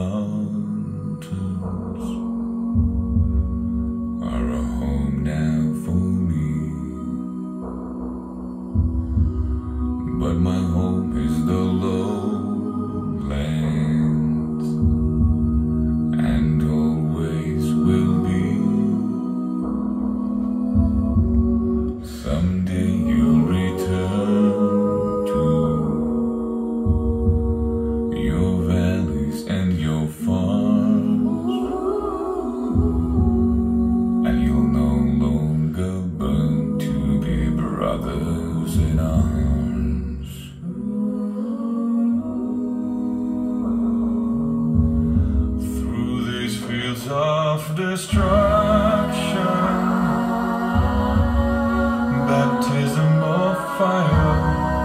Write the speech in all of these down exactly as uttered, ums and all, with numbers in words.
mountains are a home now for me, but my home is the lowlands, and always will be. Someday you'll return to your valleys and your farms, and you'll no longer burn to be brothers in arms. Through these fields of destruction, baptism of fire,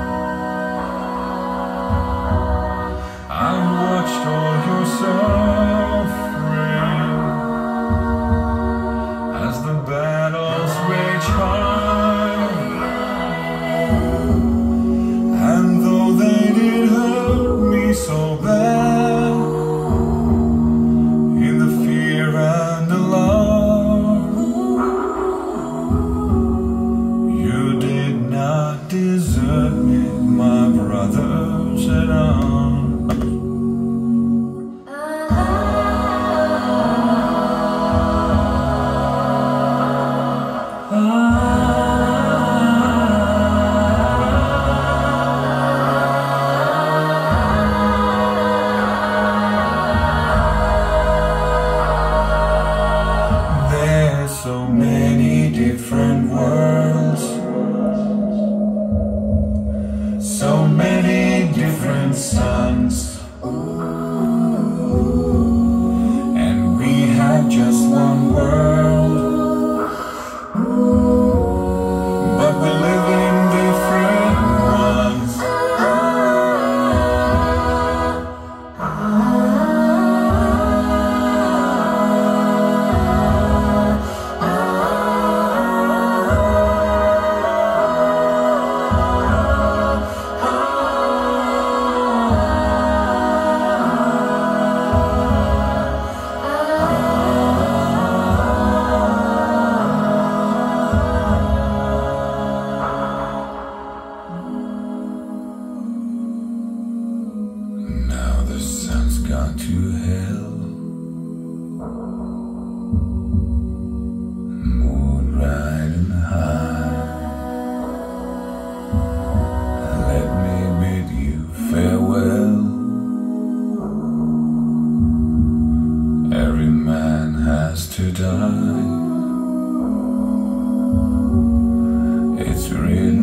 I've watched all your suffering as the battles rage high, and though they did hurt me so bad, in the fear and alarm, you did not desert me, my brothers in arms. There's so many different worlds, so many different suns, and we have just one world, but we live in different ones. Now the sun's gone to hell, moon riding high. Let me bid you farewell. Every man has to die. It's written